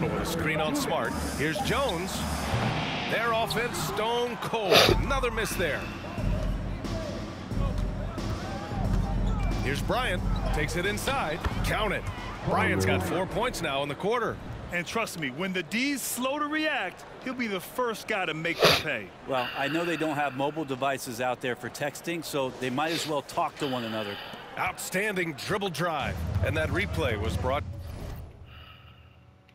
Dribble with a screen on Smart. Here's Jones. Their offense stone cold. Another miss there. Here's Bryant. Takes it inside. Count it. Bryant's got 4 points now in the quarter. And trust me, when the D's slow to react, he'll be the first guy to make them pay. Well, I know they don't have mobile devices out there for texting, so they might as well talk to one another. Outstanding dribble drive. And that replay was brought